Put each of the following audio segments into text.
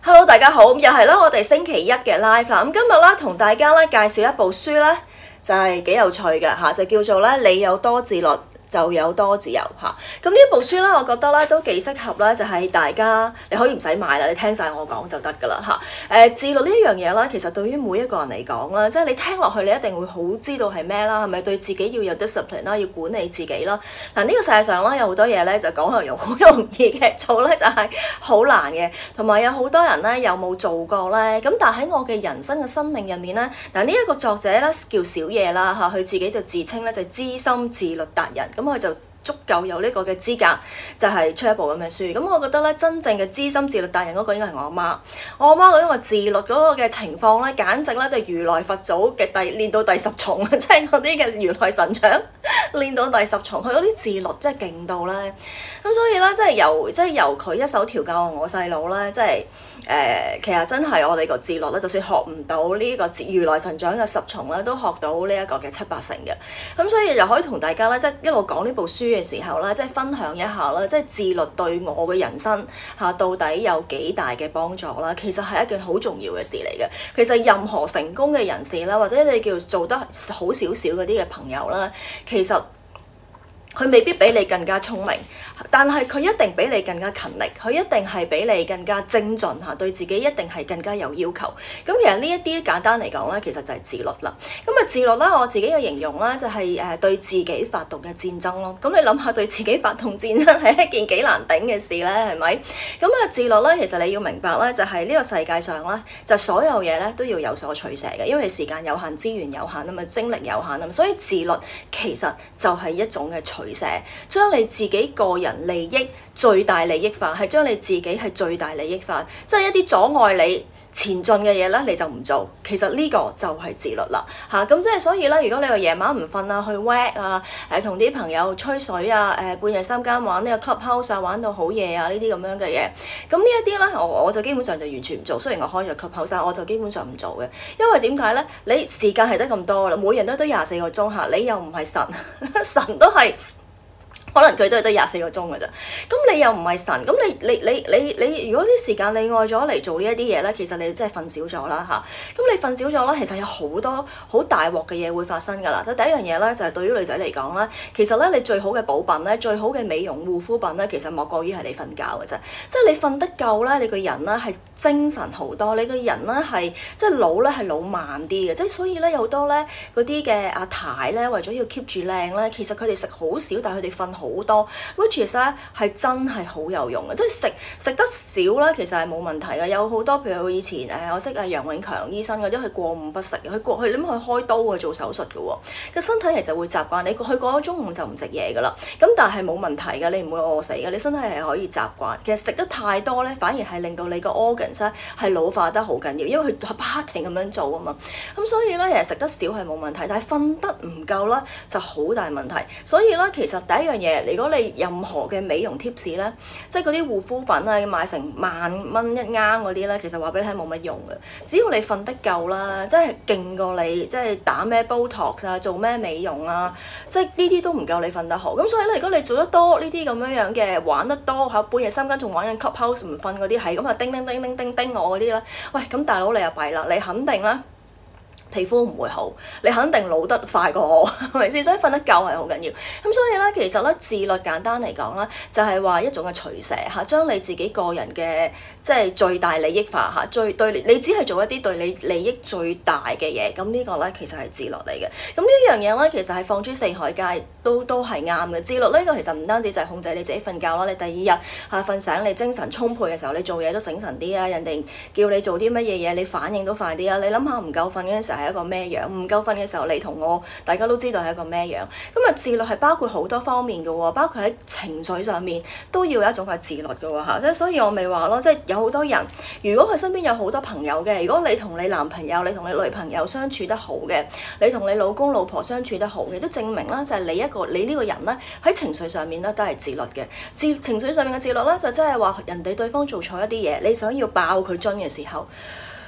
Hello，大家好，又係啦，我哋星期一嘅 live 啦。咁今日咧同大家咧介紹一部書咧，就係幾有趣嘅嚇，就叫做咧你有多自律，就有多自由嚇。咁呢一部書咧，我覺得咧都幾適合咧，就係大家你可以唔使買啦，你聽晒我講就得㗎啦嚇。自律呢一樣嘢啦，其實對於每一個人嚟講啦，即係你聽落去，你一定會好知道係咩啦，係咪對自己要有 discipline 啦，要管理自己啦。嗱，呢個世界上咧有好多嘢咧就講係好容易嘅，做咧就係好難嘅，同埋有好多人咧有冇做過咧？咁但係喺我嘅人生嘅生命入面咧，嗱呢一個作者咧叫小野啦嚇，佢自己就自稱咧就資深自律達人。咁佢就足夠有呢個嘅資格，就係出一部咁嘅書。咁我覺得咧，真正嘅資深自律達人嗰個應該係我阿媽。我阿媽嗰個自律嗰個嘅情況咧，簡直咧就如來佛祖嘅練到第十重啊！即係嗰啲嘅如來神掌練到第十重，佢嗰啲自律真係勁到咧。咁所以咧，即係由佢一手調教我細佬咧，即係其實真係我哋個自律咧，就算學唔到呢個如來神掌嘅10重咧，都學到呢一個嘅7、8成嘅。咁所以就可以同大家咧，即係一路講呢部書嘅時候咧，即係分享一下啦，即係自律對我嘅人生嚇到底有幾大嘅幫助啦。其實係一件好重要嘅事嚟嘅。其實任何成功嘅人士啦，或者你叫做得好少少嗰啲嘅朋友啦，其實佢未必比你更加聰明，但係佢一定比你更加勤力，佢一定係比你更加精進嚇，對自己一定係更加有要求。咁其實呢一啲簡單嚟講咧，其實就係自律啦。咁啊自律咧，我自己嘅形容咧就係對自己發動嘅戰爭咯。咁你諗下對自己發動戰爭係一件幾難頂嘅事咧，係咪？咁啊自律咧，其實你要明白咧，就係呢個世界上咧，就所有嘢咧都要有所取捨嘅，因為你時間有限、資源有限啊嘛，精力有限啊嘛，所以自律其實就係一種嘅取捨，將你自己個人利益最大利益化，係將你自己係最大利益化，即係一啲阻礙你前進嘅嘢咧，你就唔做。其實呢個就係自律啦嚇。咁即係所以咧，如果你話夜晚唔瞓啊，去 work 啊，同啲朋友吹水啊，半夜3更玩呢個 clubhouse 啊，玩到好夜啊，呢啲咁樣嘅嘢，咁呢一啲咧，我就基本上就完全唔做。雖然我開咗 clubhouse，我就基本上唔做嘅，因為點解咧？你時間係得咁多啦，每人都得24個鐘嚇，你又唔係神，神都係。可能佢都係得24個鐘㗎咋，咁你又唔係神，咁你如果啲時間你愛咗嚟做呢一啲嘢咧，其實你真係瞓少咗啦嚇。咁你瞓少咗咧，其實有好多好大鑊嘅嘢會發生㗎啦。第一樣嘢咧就係對於女仔嚟講咧，其實咧你最好嘅補品咧，最好嘅美容護膚品咧，其實莫過於係你瞓覺嘅啫。即係你瞓得夠咧，你個人咧係精神好多，你個人咧係即係老咧係老慢啲嘅。即係所以咧有好多咧嗰啲嘅阿太咧，為咗要 keep 住靚咧，其實佢哋食好少，但係佢哋瞓好多 which is 咧係真係好有用嘅，即係食得少咧，其實係冇問題嘅。有好多譬如以前我識楊永強醫生嗰啲，佢過午不食，佢諗佢開刀去做手術嘅喎，個身體其實會習慣你，佢過咗中午就唔食嘢㗎啦。咁但係冇問題嘅，你唔會餓死嘅，你身體係可以習慣。其實食得太多咧，反而係令到你個 organs 咧係老化得好緊要，因為佢不停咁樣做啊嘛。咁所以咧，其實食得少係冇問題，但係瞓得唔夠咧就好大問題。所以咧，其實第一樣嘢，如果你任何嘅美容 tips 咧，即係嗰啲護膚品啊，買成10000蚊一啱嗰啲咧，其實話俾你聽冇乜用嘅。只要你瞓得夠啦，即係勁過你，即係打咩 Botox 啊，做咩美容啊，即係呢啲都唔夠你瞓得好。咁所以咧，如果你做得多呢啲咁樣嘅，玩得多嚇，半夜3更仲玩緊 clubhouse 唔瞓嗰啲，係咁啊叮叮叮叮叮叮我嗰啲咧，喂咁大佬你又弊啦，你肯定啦。皮膚唔會好，你肯定老得快過我，係咪先？所以瞓得夠係好緊要。咁所以咧，其實咧自律簡單嚟講咧，就係話一種嘅取捨嚇，將你自己個人嘅即係最大利益化嚇，最對你只係做一啲對你利益最大嘅嘢。咁呢個咧其實係自律嚟嘅。咁呢樣嘢咧，其實係放諸四海皆都係啱嘅。自律呢個其實唔單止就係控制你自己瞓覺啦，你第二日瞓醒你精神充沛嘅時候，你做嘢都醒神啲啊！人哋叫你做啲乜嘢嘢，你反應都快啲啊！你諗下唔夠瞓嗰陣時係一個咩樣？唔夠瞓嘅時候，你同我大家都知道係一個咩樣。咁啊，自律係包括好多方面嘅喎，包括喺情緒上面都要有一種係自律嘅喎嚇。即係所以我咪話咯，即係有好多人，如果佢身邊有好多朋友嘅，如果你同你男朋友、你同你女朋友相處得好嘅，你同你老公老婆相處得好嘅，都證明啦，就係你呢個人咧喺情緒上面咧都係自律嘅。情緒上面嘅自律咧，就即係話人哋對方做錯一啲嘢，你想要爆佢樽嘅時候。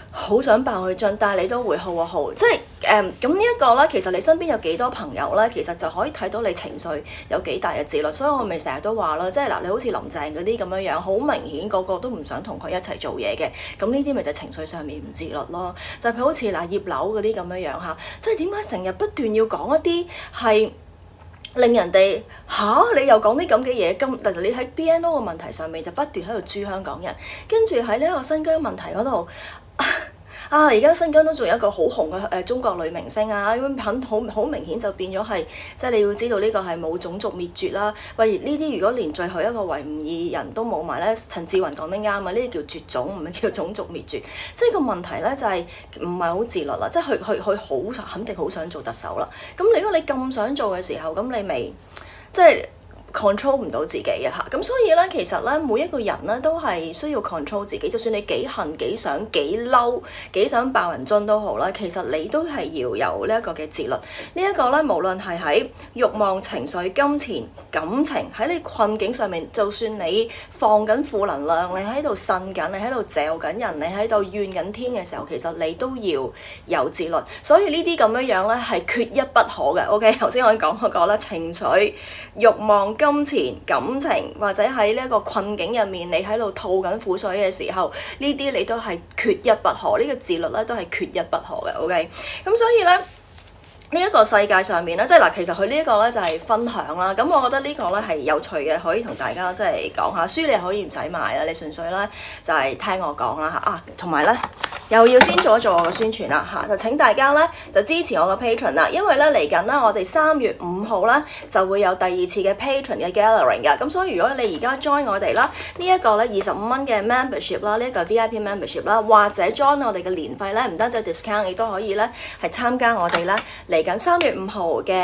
好想爆佢樽，但係你都會 hold 一 hold，即係咁呢一個咧，其實你身邊有幾多朋友咧，其實就可以睇到你情緒有幾大嘅自律。所以我咪成日都話啦，即係嗱，你好似林鄭嗰啲咁樣樣，好明顯個個都唔想同佢一齊做嘢嘅，咁呢啲咪就情緒上面唔自律咯。就譬如好似嗱葉劉嗰啲咁樣樣嚇，即係點解成日不斷要講一啲係令人哋你又講啲咁嘅嘢，但係你喺 BNO 嘅問題上面就不斷喺度誅香港人，跟住喺呢一個新疆問題嗰度。而家新疆都仲有一個好紅嘅中國女明星啊，咁好明顯就變咗係，即係你要知道呢個係冇種族滅絕啦。喂，呢啲如果連最後一個維吾爾人都冇埋咧，陳志雲講得啱啊，呢啲叫絕種，唔係叫種族滅絕。即係個問題咧就係唔係好自律啦，即係佢好肯定好想做特首啦。咁如果你咁想做嘅時候，咁你咪即係control 唔到自己嘅嚇，咁所以咧，其實咧，每一個人咧都係需要 control 自己，就算你幾恨、幾想、幾嬲、幾想爆人樽都好啦，其實你都係要有呢一個嘅自律。呢一個咧，無論係喺慾望、情緒、金錢、感情，喺你困境上面，就算你放緊負能量，你喺度呻緊，你喺度嚼緊人，你喺度怨緊天嘅時候，其實你都要有自律。所以呢啲咁樣樣咧係缺一不可嘅。OK， 頭先我講嗰個啦，情緒、慾望、金錢、感情或者喺呢一個困境入面，你喺度吐緊苦水嘅時候，呢啲你都係缺一不可，呢個自律咧都係缺一不可嘅。OK， 咁所以咧。呢一個世界上面咧，即係嗱，其實佢呢一個咧就係分享啦。咁我覺得呢個咧係有趣嘅，可以同大家即係講下。書你可以唔使買啦，你純粹咧就係聽我講啦嚇。同埋咧又要先做一做我嘅宣傳啦嚇，就請大家咧就支持我嘅 Patreon 啦，因為咧嚟緊咧我哋3月5號咧就會有第2次嘅 Patreon 嘅 Gathering 嘅。咁所以如果你而家 join 我哋啦，呢一個咧25蚊嘅 membership 啦，呢一個 VIP membership 啦，或者 join 我哋嘅年費咧，唔單止 discount， 亦都可以咧係參加我哋咧嚟緊3月5號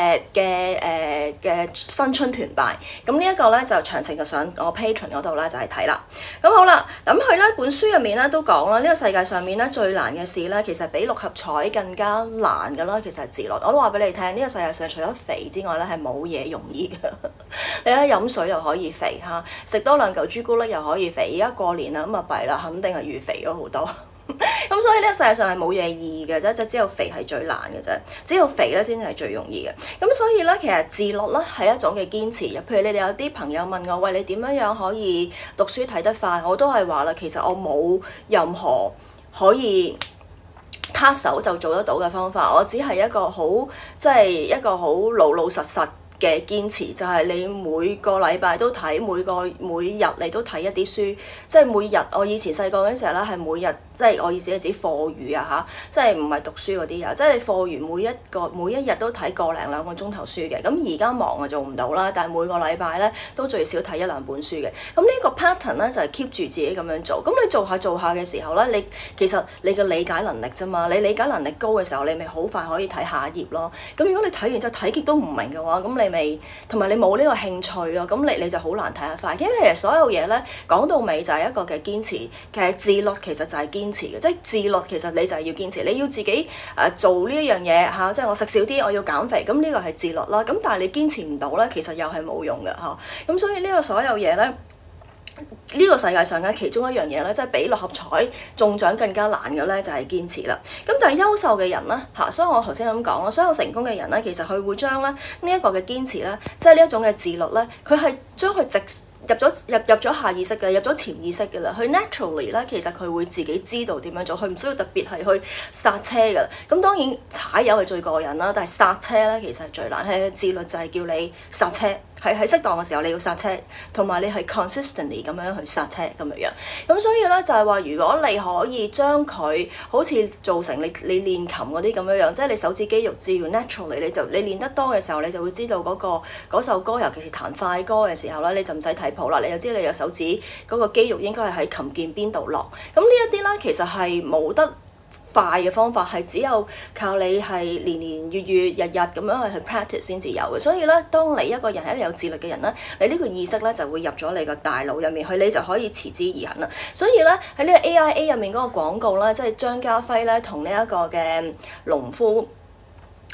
嘅新春團拜，咁呢一個咧就詳情就上我 Patreon 嗰度咧就係睇啦。咁好啦，咁佢咧本書入面咧都講啦，呢個世界上面咧最難嘅事咧，其實比六合彩更加難㗎啦。其實係自律，我都話俾你聽，呢個世界上除咗肥之外咧係冇嘢容易嘅。你咧飲水又可以肥嚇，食多2嚿朱古力又可以肥。而家過年啦，咁啊弊啦，肯定係預肥咗好多。咁所以呢個世界上係冇嘢易嘅啫，就只有肥係最難嘅啫，只有肥咧先係最容易嘅。咁所以咧，其實自律咧係一種嘅堅持。譬如你哋有啲朋友問我，喂，你點樣可以讀書睇得快？我都係話啦，其實我冇任何可以攤手就做得到嘅方法，我只係一個好一個好老老實實嘅堅持，就係你每個禮拜都睇，每日你都睇一啲書，即係每日。我以前細個嗰陣時候咧，係每日，即係我意思係指課餘啊嚇，即係唔係讀書嗰啲啊，即係你課餘每一日都睇個零2個鐘頭書嘅。咁而家忙啊做唔到啦，但係每個禮拜咧都最少睇1-2本書嘅。咁呢個 pattern 咧就係 keep 住自己咁樣做。咁你做下嘅時候咧，你其實你嘅理解能力啫嘛，你理解能力高嘅時候，你咪好快可以睇下一頁咯。咁如果你睇完之後睇極都唔明嘅話，咁你咪同埋你冇呢個興趣咯，咁你就好難睇得快。因為其實所有嘢咧講到尾就係一個嘅堅持。其實自律其實就係堅持嘅，即係自律其實你就係要堅持，你要自己做呢一樣嘢嚇，即係我食少啲，我要減肥，咁呢個係自律啦。咁但係你堅持唔到咧，其實又係冇用嘅嚇。咁所以呢個所有嘢咧。呢個世界上嘅其中一樣嘢咧，即係比六合彩中獎更加難嘅咧，就係堅持啦。咁但係優秀嘅人咧嚇，所以我頭先咁講啦，所有成功嘅人咧，其實佢會將咧呢一個嘅堅持咧，即係呢一種嘅自律咧，佢係將佢入咗下意識嘅，入咗潛意識嘅啦。佢 naturally 咧，其實佢會自己知道點樣做，佢唔需要特別係去剎車嘅啦。咁當然踩油係最過癮啦，但係剎車咧其實係最難。係自律就係叫你剎車，係喺適當嘅時候你要剎車，同埋你係 consistently 咁樣去剎車咁樣。咁所以咧就係話，如果你可以將佢好似做成你練琴嗰啲咁樣，即係你手指肌肉自然 naturally，你練得多嘅時候，你就會知道嗰首歌，尤其是彈快歌嘅時候咧，你就唔使睇譜啦，你就知你嘅手指嗰個肌肉應該係喺琴鍵邊度落。咁呢一啲咧，其實係冇得快嘅方法，係只有靠你係年月日咁樣去 practice 先至有嘅。所以咧，當你一個人係一個有自律嘅人咧，你呢個意識咧就會入咗你個大腦入面去，你就可以持之以恆啦。所以咧喺呢個 AIA 入面嗰個廣告咧，即係張家輝咧同呢一個嘅農夫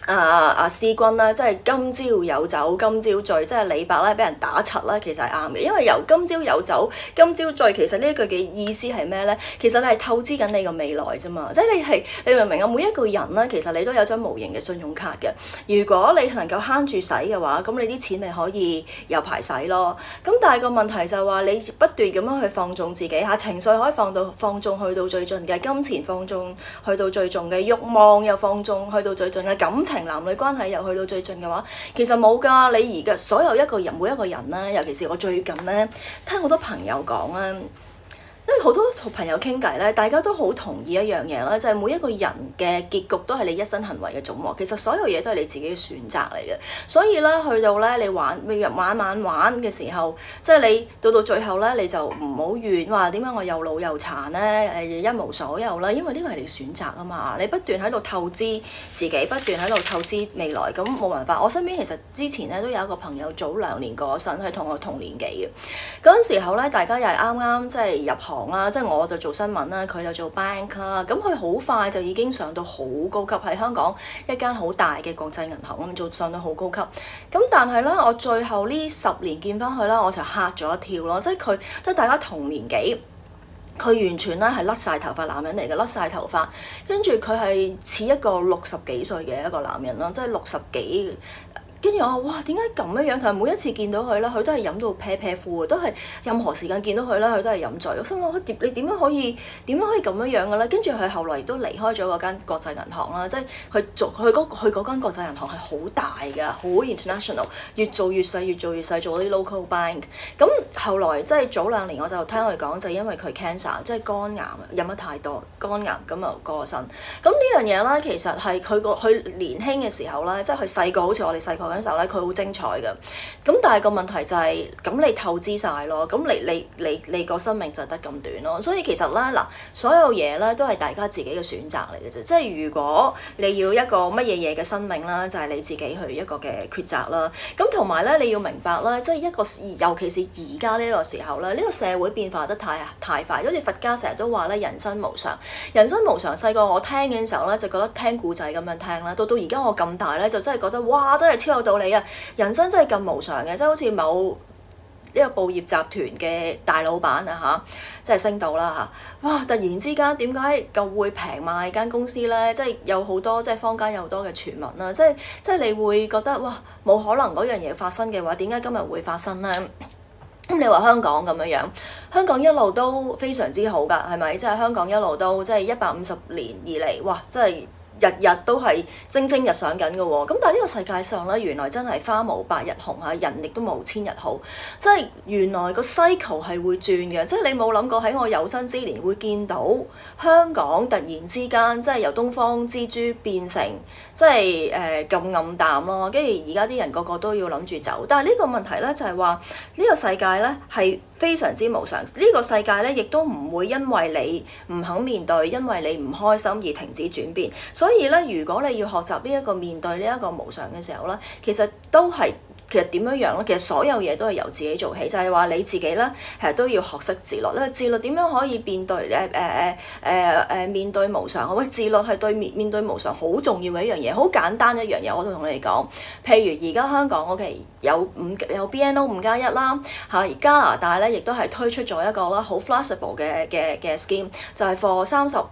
思君啦，即係今朝有酒今朝醉，即係李白咧俾人打柒啦，其實係啱嘅，因為由今朝有酒今朝醉，其實呢一句嘅意思係咩咧？其實你係透支緊你個未來啫嘛，即係你明唔明啊？每一個人咧，其實你都有張無形嘅信用卡嘅，如果你能夠慳住使嘅話，咁你啲錢咪可以有排使咯。咁但係個問題就係話你不斷咁樣去放縱自己嚇，情緒可以放縱去到最盡嘅，金錢放縱去到最盡嘅，慾望又放縱去到最盡嘅，感情男女關係又去到最盡嘅話，其實冇㗎。你而家所有一個人每一個人咧，尤其是我最近咧聽好多朋友講咧。因為好多同朋友傾偈咧，大家都好同意一樣嘢啦，就係每一個人嘅結局都係你一生行為嘅總和。其實所有嘢都係你自己嘅選擇嚟嘅。所以咧，去到咧你玩嘅時候，即係你到最後咧，你就唔好怨話點解我又老又殘咧，一無所有啦。因為呢個係你選擇啊嘛，你不斷喺度透支自己，不斷喺度透支未來，咁冇辦法。我身邊其實之前咧都有一個朋友早2年過身，係同我同年紀嘅。嗰陣時候咧，大家又係啱啱即係入行啦，即係我就做新聞啦，佢就做 bank 啦，咁佢好快就已經上到好高級，喺香港一間好大嘅國際銀行咁上到好高級。咁但係咧，我最後呢10年見翻佢啦，我就嚇咗一跳咯，即係大家同年紀，佢完全咧係甩晒頭髮男人嚟嘅，甩晒頭髮，跟住佢係似一個60幾歲嘅一個男人咯，即係60幾。跟住我話哇，點解咁樣？佢每一次見到佢咧，佢都係飲到啤啤褲，都係任何時間見到佢咧，佢都係飲醉。我心諗你點樣可以咁樣嘅咧？跟住佢後來亦都離開咗嗰間國際銀行啦，即係佢嗰間國際銀行係好大㗎，好 international， 越做越細，做啲 local bank。咁後來即係早2年我就聽佢講，就因為佢 cancer， 即係肝癌，飲得太多肝癌咁就過身。咁呢樣嘢咧，其實係佢年輕嘅時候咧，即係佢細個好似我哋細個嗰陣時候咧，佢好精彩嘅。咁但係個問題就係，咁你透支晒咯，咁你個生命就得咁短咯。所以其實咧嗱，所有嘢咧都係大家自己嘅選擇嚟嘅啫。即係如果你要一個乜嘢嘅生命啦，就係你自己去一個嘅抉擇啦。咁同埋咧，你要明白啦，即係一個尤其是而家呢個時候咧，呢個社會變化得太快。好似佛家成日都話咧，人生無常。人生無常，細個我聽嘅時候咧，就覺得聽故仔咁樣聽啦。到而家我咁大咧，就真係覺得哇，真係超有道理啊！人生真係咁無常嘅，即係好似某呢個報業集團嘅大老闆啊嚇，即係星島啦嚇，哇！突然之間點解夠會平賣間公司咧？即係有好多即係坊間有好多嘅傳聞啦，即係你會覺得哇，冇可能嗰樣嘢發生嘅話，點解今日會發生咧？咁你話香港咁樣，香港一路都非常之好㗎，係咪？即係香港一路都即係150年以嚟，哇！真係〜日日都係蒸日上緊嘅喎，咁但係呢個世界上咧，原來真係花無百日紅嚇，人亦都無千日好，即係原來個 cycle 係會轉嘅，即係你冇諗過喺我有生之年會見到香港突然之間即係由東方之珠變成即係咁暗淡咯，跟住而家啲人個個都要諗住走，但係呢個問題咧就係話呢個世界咧係非常之無常，呢個世界咧亦都唔會因為你唔肯面對，因為你唔開心而停止轉變，所以咧，如果你要學習呢一個面對呢一個無常嘅時候咧，其實點樣樣咧？其實所有嘢都係由自己做起，就係話你自己咧，其實都要學識自律咧。自律點樣可以面對面對無常？喂，自律係對面對無常好重要嘅一樣嘢，好簡單一樣嘢。我都同你講，譬如而家香港OK有BNO 5+1啦嚇，而加拿大咧亦都係推出咗一個啦好 flexible 嘅 scheme， 就係 for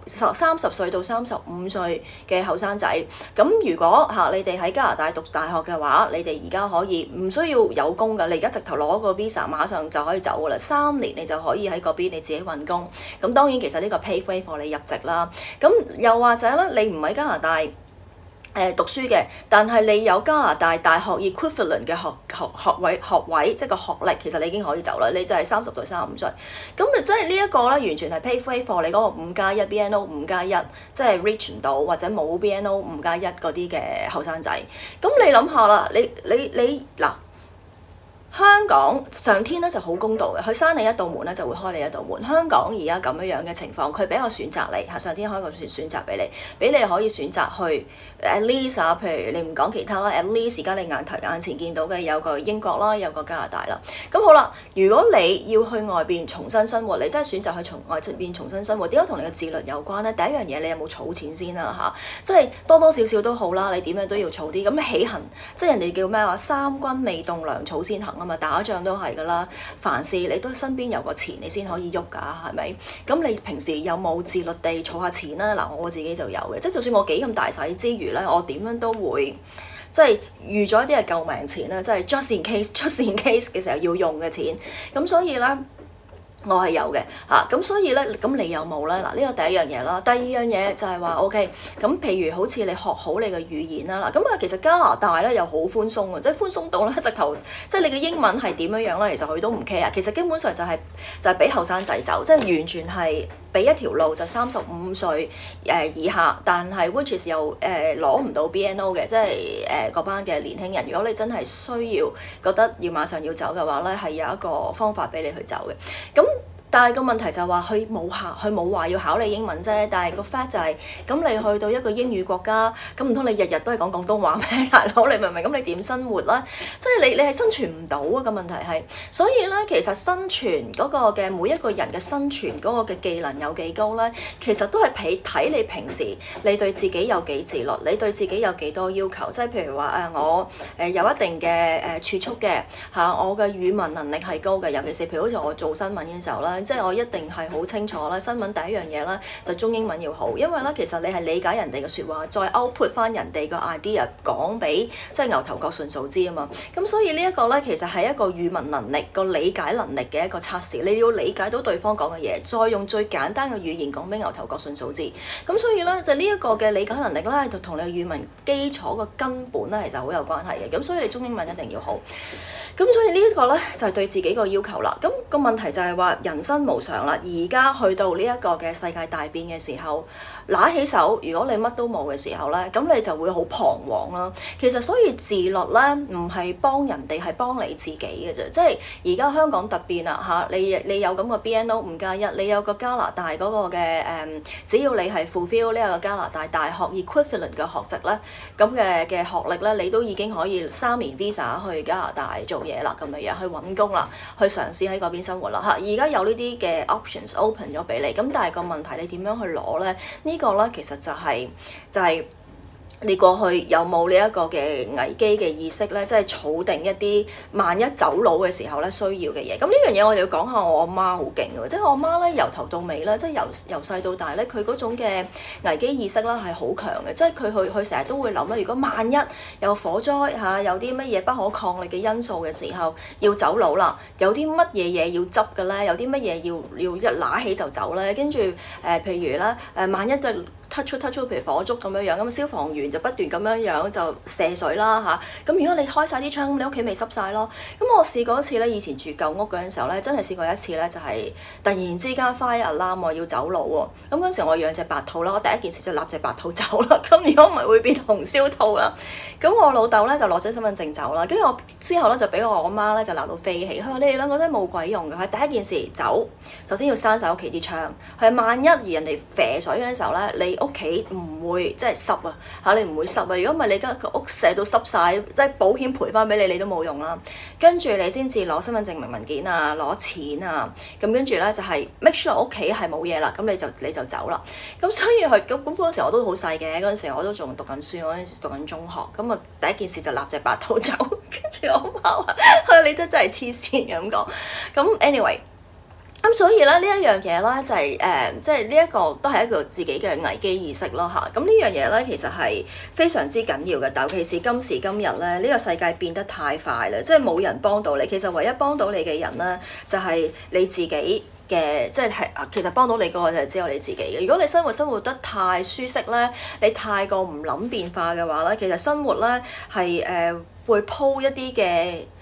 30歲到35歲嘅後生仔。咁如果嚇你哋喺加拿大讀大學嘅話，你哋而家可以。唔需要有工㗎，你而家直頭攞個 visa，馬上就可以走㗎啦。3年你就可以喺嗰邊你自己揾工。咁當然其實呢個 pave way for 你入籍啦。咁又或者咧，你唔喺加拿大讀書嘅，但係你有加拿大大學 equivalent 嘅學位，即係個學歷，其實你已經可以走啦。你就係30到35歲。咁啊，即係呢一個咧，完全係 pave way for 你嗰個5+1 BNO 5+1，即係 reach 唔到或者冇 BNO 5+1嗰啲嘅後生仔。咁你諗下啦，你嗱， 香港上天咧就好公道嘅，佢閂你一道門咧就會開你一道門。香港而家咁樣嘅情況，佢俾個選擇你嚇，上天開個選擇俾你，俾你可以選擇去 at least 啊，譬如你唔講其他啦 ，at least 而家你眼前見到嘅有個英國啦，有個加拿大啦。咁好啦，如果你要去外邊重新生活，你真係選擇去從外邊重新生活，點解同你嘅自律有關咧？第一樣嘢你有冇儲錢先啦嚇，即係多多少少都好啦，你點樣都要儲啲。咁起行即係人哋叫咩話，三軍未動糧草先行啊嘛，打仗都係噶啦，凡事你都身邊有個錢你先可以喐㗎，係咪？咁你平時有冇自律地儲下錢咧？嗱，我自己就有嘅，即係就算我幾咁大使之餘咧，我點樣都會即係預咗一啲係救命錢咧，即係 just in case 嘅時候要用嘅錢，咁所以咧。我係有嘅嚇，咁所以咧，咁你有冇咧？嗱，呢個第一樣嘢啦。第二樣嘢就係話 OK，咁譬如好似你學好你嘅語言啦，嗱，咁啊其實加拿大咧又好寬鬆嘅，即係寬鬆到咧直頭，即係你嘅英文係點樣咧，其實佢都唔 care。其實基本上就係俾後生仔走，即係完全係俾一條路就35歲以下，但係 which is 又攞唔到 BNO 嘅，即係嗰班嘅年輕人。如果你真係需要覺得要馬上要走嘅話咧，係有一個方法俾你去走嘅，咁。但係個問題就係話佢冇話要考你英文啫。但係個 fact 就係、是、咁，你去到一個英語國家，咁唔通你日日都係講廣東話咩？大佬你明唔明？咁你點生活咧？即係你係生存唔到啊！個問題係，所以咧其實生存嗰個嘅每一個人嘅生存嗰個嘅技能有幾高咧，其實都係睇你平時你對自己有幾自律，你對自己有幾多要求。即係譬如話我有一定嘅儲蓄嘅嚇，我嘅語文能力係高嘅，尤其是譬如好似我做新聞嘅時候咧。即係我一定係好清楚啦，新聞第一樣嘢咧就中英文要好，因為咧其實你係理解人哋嘅説話，再 output 翻人哋個 idea 講俾即係牛頭角順數知啊嘛。咁所以呢一個咧其實係一個語文能力個理解能力嘅一個測試，你要理解到對方講嘅嘢，再用最簡單嘅語言講俾牛頭角順數知。咁所以咧就呢一個嘅理解能力咧，就同你嘅語文基礎嘅根本咧其實好有關係嘅。咁所以你中英文一定要好。咁所以呢一個咧就係對自己個要求啦。咁個問題就係話人生無常啦，而家去到呢一個嘅世界大變嘅時候，拿起手，如果你乜都冇嘅時候咧，咁你就會好彷徨啦。其實所以自律咧唔係幫人哋，係幫你自己嘅啫。即係而家香港突變啦嚇，你有咁個 BNO 5+1，你有個加拿大嗰個嘅只要你係 fulfill 呢個加拿大大學 equivalent 嘅學籍咧，咁嘅學歷咧，你都已經可以3年 visa 去加拿大做嘢啦，咁樣去揾工啦，去嘗試喺嗰邊生活啦嚇。而家有呢啲嘅 options open 咗俾你，咁但係個問題你點樣去攞咧？呢個咧其實就係你過去有冇呢一個嘅危機嘅意識咧？即係儲定一啲萬一走佬嘅時候咧需要嘅嘢。咁呢樣嘢我哋要講下我阿媽好勁嘅，即係我阿媽咧由頭到尾咧，即係由細到大咧，佢嗰種嘅危機意識啦係好強嘅。即係佢成日都會諗啦，如果萬一有火災嚇，有啲乜嘢不可抗力嘅因素嘅時候要走佬啦，有啲乜嘢嘢要執嘅咧，有啲乜嘢要一拿起就走咧，跟住譬如咧萬一嘅touch 譬如火燭咁樣，咁消防員就不斷咁樣就射水啦嚇。咁如果你開晒啲窗，你屋企咪濕晒咯。咁我試過一次咧，以前住舊屋嗰陣時候咧，真係試過一次咧，就係突然之間 fire alarm 喎，要走佬喎。咁嗰陣時我養隻白兔啦，我第一件事就立隻白兔走啦。咁如果唔係會變紅燒兔啦。咁我老豆咧就攞咗身份證走啦。跟住我之後咧就俾我阿媽咧就鬧到飛起。佢話你哋兩個真係冇鬼用嘅。佢第一件事走，首先要閂晒屋企啲窗。係萬一而人哋射水嗰陣時候咧，你屋企唔會即係濕啊嚇，你唔會濕啊。如果唔係你間個屋射到濕晒，即係保險賠翻俾你，你都冇用啦。跟住你先至攞身份證明文件啊，攞錢啊，咁跟住咧就係 make sure 屋企係冇嘢啦，咁你就走啦。咁所以佢咁嗰陣時我都好細嘅，嗰陣時我都仲讀緊書，我嗰陣時讀緊中學。咁啊第一件事就立隻白兔走，跟住我媽話：你都真係黐線咁講。咁 anyway。咁所以咧呢一樣嘢咧就係即係呢一個都係一個自己嘅危機意識咯嚇。咁呢樣嘢咧其實係非常之緊要嘅，尤其是今時今日咧，呢個世界變得太快啦，即係冇人幫到你。其實唯一幫到你嘅人咧，就係你自己嘅，即係其實幫到你嗰個就係只有你自己嘅。如果你生活得太舒適咧，你太過唔諗變化嘅話咧，其實生活咧係會鋪一啲嘅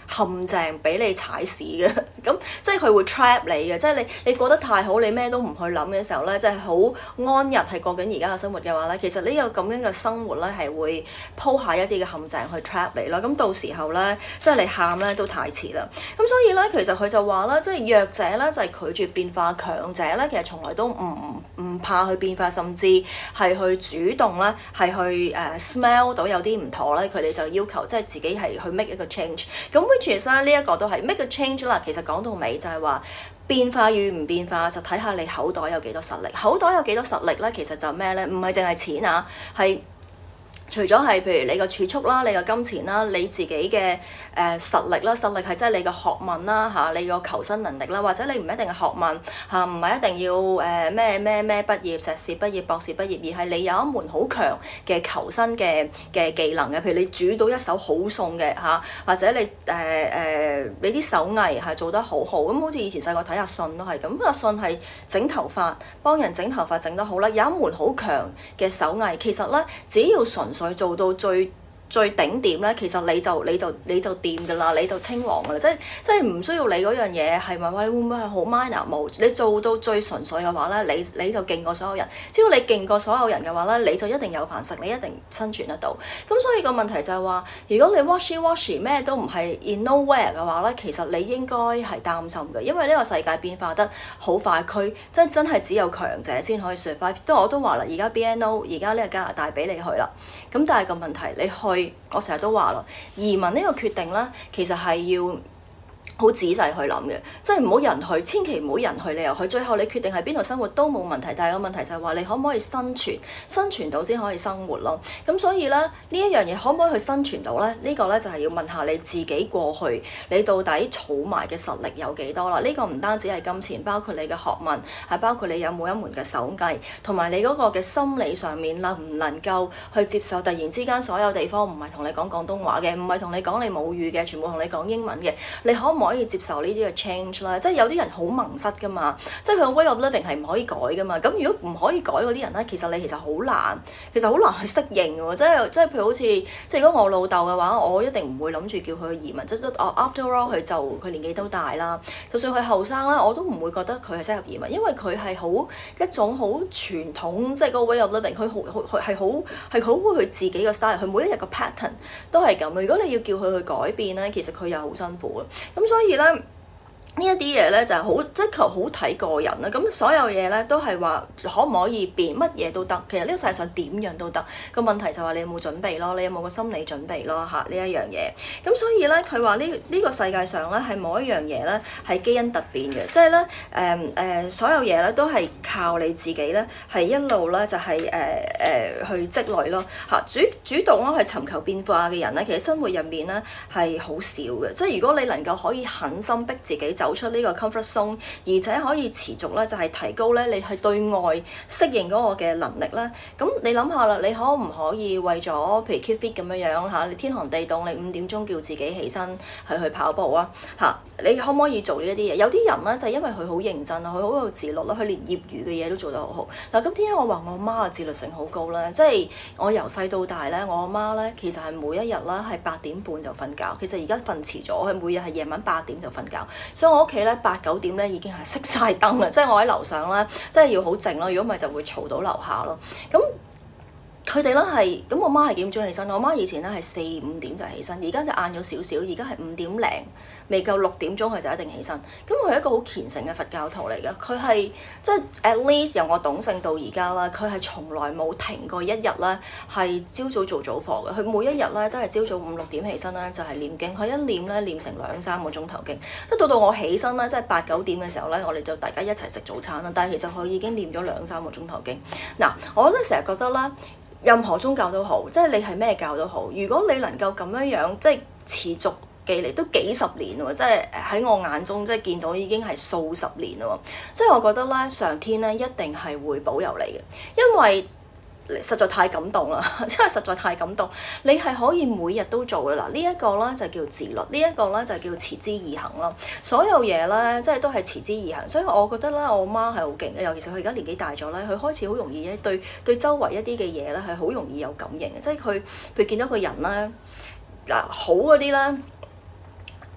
陷阱俾你踩屎嘅，咁即係佢會 trap 你嘅，即係你過得太好，你咩都唔去諗嘅時候咧，即係好安逸係過緊而家嘅生活嘅話咧，其實呢個咁樣嘅生活咧係會鋪下一啲嘅陷阱去 trap 你啦，咁到時候咧即係你喊咧都太遲啦，咁所以咧其實佢就話啦，即係弱者咧就係拒絕變化，強者咧其實從來都唔怕去變化，甚至係去主動咧係去smell 到有啲唔妥咧，佢哋就要求即係自己係去 make 一個 change。咁 which is 呢一個都係 make a change 啦。其實講到尾就係話變化與唔變化就睇下你口袋有幾多實力。口袋有幾多實力咧？其實就咩咧？唔係淨係錢啊，係除咗係譬如你個儲蓄啦、你個金錢啦、你自己嘅實力啦，實力係即係你個學問啦嚇，你個求生能力啦，或者你唔一定係學問嚇，唔係一定要咩畢業、碩士畢業、博士畢業，而係你有一門好強嘅求生嘅技能嘅，譬如你煮到一手好餸嘅嚇，或者你你啲手藝係做得好好，咁好似以前細個睇阿信都係咁，阿信係整頭髮，幫人整頭髮整得好啦，有一門好強嘅手藝，其實咧只要純粹做到最頂點咧，其實你就掂㗎啦，你就稱王㗎啦，即係唔需要你嗰樣嘢係咪話你會唔會係好 minor 冇？你做到最純粹嘅話咧，你就勁過所有人。只要你勁過所有人嘅話咧，你就一定有飯食，你一定生存得到。咁所以個問題就係話，如果你 washy 咩都唔係 in nowhere 嘅話咧，其實你應該係擔心嘅，因為呢個世界變化得好快，佢真係只有強者先可以 survive。我都話啦，而家 BNO 而家呢個加拿大俾你去啦，咁但係個問題你去。我成日都話啦，移民呢個決定咧，其實係要好仔細去諗嘅，即係唔好人去，千祈唔好人去你又去，最後你決定喺邊度生活都冇問題，但係個問題就係話你可唔可以生存到先可以生活咯。咁所以咧呢一樣嘢可唔可以去生存到咧？呢個咧就係要問下你自己過去你到底儲埋嘅實力有幾多啦？呢個唔單止係金錢，包括你嘅學問，係包括你有冇一門嘅手藝，同埋你嗰個嘅心理上面能唔能夠去接受突然之間所有地方唔係同你講廣東話嘅，唔係同你講你母語嘅，全部同你講英文嘅，你可唔可以接受呢啲嘅 change 啦？即係有啲人好矇塞噶嘛，即係佢個 way of living 係唔可以改噶嘛。咁如果唔可以改嗰啲人咧，其實你其實好難去適應喎。即係譬如好似即係如果我老豆嘅話，我一定唔會諗住叫佢移民。即係after all 佢年紀都大啦，就算佢後生啦，我都唔會覺得佢係適合移民，因為佢係好一種好傳統，即係個 way of living，佢係好佢自己嘅 style，佢每一日個 pattern 都係咁。如果你要叫佢去改變咧，其實佢又好辛苦嘅。咁所以咧。呢一啲嘢咧就係好，即係好睇個人啦。咁所有嘢咧都係話可唔可以變，乜嘢都得。其實呢個世界上點樣都得。個問題就係話你有冇準備咯，你有冇個心理準備咯嚇呢一樣嘢。咁所以咧佢話呢個世界上咧係冇一樣嘢咧係基因突變嘅，即係咧所有嘢咧都係靠你自己咧係一路咧就係去積累咯嚇。主動咯去尋求變化嘅人咧，其實生活入面咧係好少嘅。即係如果你能夠可以狠心逼自己走出呢個 comfort zone， 而且可以持續咧，就係提高咧你係對外適應嗰個嘅能力咧。咁你諗下啦，你可唔可以為咗譬如 keep fit 咁樣嚇，你天寒地凍，你5點鐘叫自己起身去跑步啊嚇？你可唔可以做呢一啲嘢？有啲人咧就係因為佢好認真啊，佢好有自律啦，佢連業餘嘅嘢都做得好好。嗱，咁點解我話我媽嘅自律性好高咧？即係我由細到大咧，我阿媽咧其實係每一日啦係8點半就瞓覺。其實而家瞓遲咗，佢每日係夜晚8點就瞓覺。所以我屋企咧8、9點咧已經係熄晒燈啦，即係我喺樓上咧，即係要好靜咯。如果唔係就會嘈到樓下咯。咁佢哋咧係咁，我媽係幾點鐘起身？我媽以前咧係4、5點就起身，而家就晏咗少少，而家係5點零，未夠6點鐘佢就一定起身。咁佢係一個好虔誠嘅佛教徒嚟嘅，佢係即係 at least 由我懂性到而家啦，佢係從來冇停過一日咧係朝早做早課嘅。佢每一日咧都係朝早5、6點起身咧就係念經，佢一念咧念成2、3個鐘頭經，即係到我起身咧即係8、9點嘅時候咧，我哋就大家一齊食早餐啦。但係其實佢已經念咗2、3個鐘頭經。嗱，我真係成日覺得啦。任何宗教都好，即係你係咩教都好。如果你能夠咁樣即係持續記嚟都幾十年喎，即係喺我眼中即係見到已經係數十年喎。即係我覺得咧，上天咧一定係會保佑你嘅，因為實在太感動啦！真係實在太感動，你係可以每日都做嘅啦。呢一個咧就叫自律，呢一個咧就叫持之以恆咯。所有嘢咧即係都係持之以恆，所以我覺得咧我媽係好勁嘅，尤其是佢而家年紀大咗咧，佢開始好容易咧對周圍一啲嘅嘢咧係好容易有感應嘅，即係佢譬如見到個人咧嗱好嗰啲咧。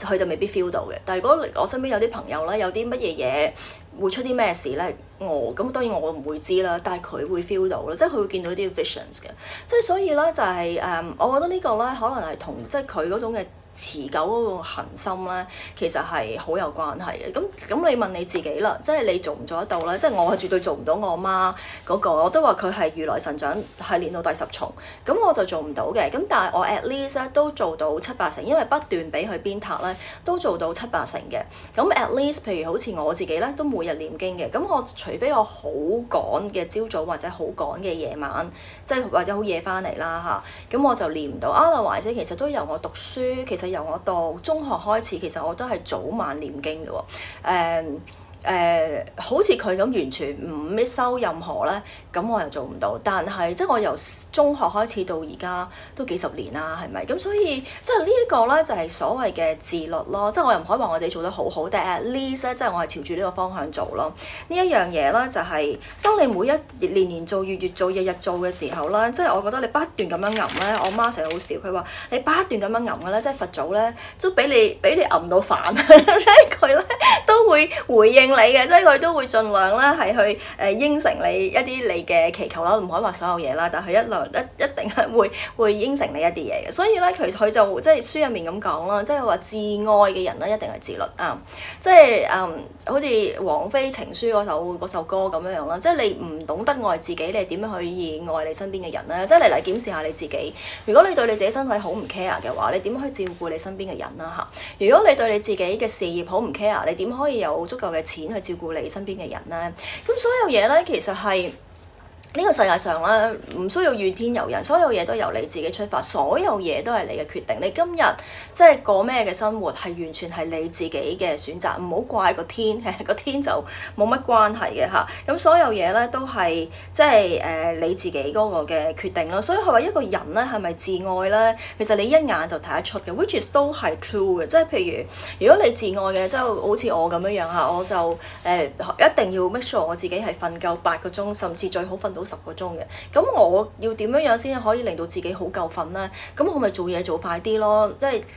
佢就未必 feel 到嘅。但係如果我身邊有啲朋友咧，有啲乜嘢嘢會出啲咩事咧，咁當然我唔會知啦，但係佢會 feel 到啦，即係佢會見到啲 visions 嘅。即係所以咧就係我覺得呢個咧可能係同即係佢嗰種嘅持久嗰個恆心咧，其實係好有關係嘅。咁你問你自己啦，即係你做唔做得到咧？即係我係絕對做唔到我媽嗰個，我都話佢係如來神掌，係練到第10重，咁我就做唔到嘅。咁但係我 at least 咧都做到7-8成，因為不斷俾佢鞭撻咧，都做到7-8成嘅。咁 at least 譬如好似我自己咧，都每日念經嘅。咁我除非我好趕嘅朝早或者好趕嘅夜晚，即係或者好夜翻嚟啦嚇，咁我就念唔到。Otherwise其實都由我讀書，其實由我讀中學開始，其實我都係早晚念經嘅喎。好似佢咁完全唔 miss 收任何咧，咁我又做唔到。但係即係我由中學開始到而家都幾十年啦，係咪？咁所以即係呢一個咧就係所謂嘅自律咯。即係我又唔可以話我哋做得好好，但係 at least 咧，即係我係朝住呢個方向做咯。呢一樣嘢咧就係當你每一年做、月做、日做嘅時候咧，即係我覺得你不斷咁樣吟咧，我媽成日好笑，佢話你不斷咁樣吟嘅咧，即係佛祖咧都俾你吟到煩，所以佢咧都會回應你嘅，即係佢都會盡量咧係去應承你一啲你嘅祈求啦，唔可以話所有嘢啦，但係一定係會應承你一啲嘢嘅。所以咧佢就即係書入面咁講啦，即係話至愛嘅人咧一定係自律啊，即係好似王菲情書嗰首歌咁樣啦，即係你唔懂得愛自己，你點樣可以愛你身邊嘅人咧？即係你嚟檢視下你自己。如果你對你自己身體好唔 care 嘅話，你點可以照顧你身邊嘅人啦嚇？如果你對你自己嘅事業好唔 care，你點可以有足夠嘅錢去照顧你身邊嘅人咧？咁所有嘢咧，其實係呢個世界上咧，唔需要怨天尤人，所有嘢都由你自己出發，所有嘢都係你嘅決定。你今日即係過咩嘅生活，係完全係你自己嘅選擇，唔好怪個天，個天就冇乜關係嘅嚇。咁所有嘢咧都係即係你自己嗰個嘅決定咯。所以佢話一個人咧係咪自愛咧，其實你一眼就睇得出嘅，which is 都係 true 嘅。即係譬如如果你自愛嘅，即係好似我咁樣樣嚇，我就一定要 make sure 我自己係瞓夠8個鐘，甚至最好瞓到10個鐘嘅。咁我要點樣先可以令到自己好夠瞓咧？咁我咪做嘢做快啲咯，即係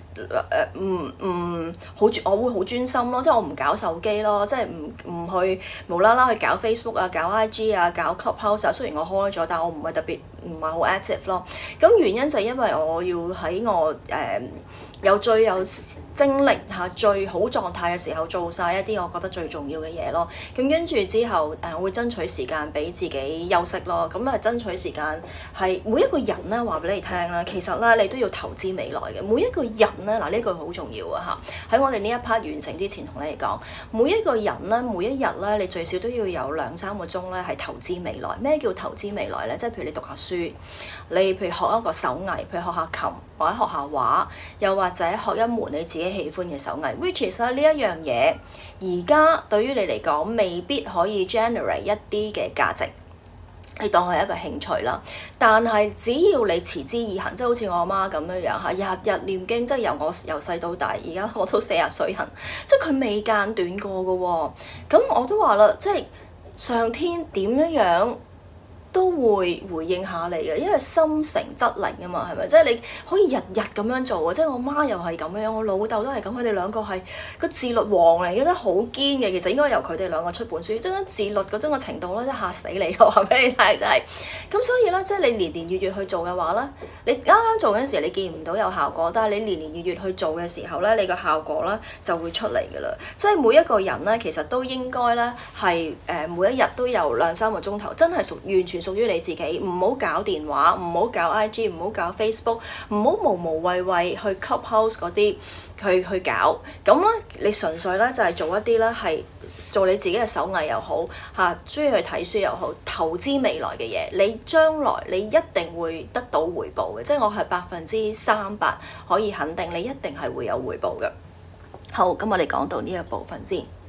我會好專心咯，即係我唔搞手機咯，即係唔去無啦啦去搞 Facebook 啊、搞 IG 啊、搞 Clubhouse 啊。雖然我開咗，但我唔係特別唔係好 active 咯。咁原因就係因為我要喺我有最有精力嚇、最好狀態嘅時候做晒一啲我覺得最重要嘅嘢咯。咁跟住之後我會爭取時間俾自己休息咯。咁爭取時間係每一個人咧，話俾你聽啦，其實咧你都要投資未來嘅。每一個人咧，嗱呢句好重要啊嚇！喺我哋呢一 part 完成之前同你哋講，每一個人咧，每一日咧，你最少都要有2-3個鐘咧係投資未來。咩叫投資未來咧？即係譬如你讀下書，你譬如學一個手藝，譬如學下琴或者學下畫，又或者學一門你自己喜歡嘅手藝 ，which is 呢一樣嘢，而家對於你嚟講未必可以 generate 一啲嘅價值，你當佢係一個興趣啦。但係只要你持之以恆，即係好似我阿媽咁樣樣嚇，日日念經，即係由細到大，而家我都40歲人，即係佢未間斷過嘅喎。咁我都話啦，即係上天點樣都會回應下你嘅，因為心誠則靈啊嘛，係咪？即係你可以日日咁樣做啊！即係我媽又係咁樣，我老豆都係咁，佢哋兩個係個自律王嚟嘅，都好堅嘅。其實應該由佢哋兩個出本書，即係自律嗰種嘅程度咧，真係嚇死你！我話俾你睇，真係。咁所以咧，即係你年年月月去做嘅話咧，你啱啱做嗰陣時你見唔到有效果，但係你年年月月去做嘅時候咧，你個效果咧就會出嚟㗎啦。即係每一個人咧，其實都應該咧係每一日都有2-3個鐘頭，真係完全屬於你自己，唔好搞電話，唔好搞 IG， 唔好搞 Facebook， 唔好無謂去 Clubhouse 嗰啲去搞。咁咧，你純粹咧就係做一啲咧係做你自己嘅手藝又好嚇，中意去睇書又好，投資未來嘅嘢，你將來你一定會得到回報嘅。即係我係300%可以肯定，你一定係會有回報嘅。好，咁我哋講到呢一部分先。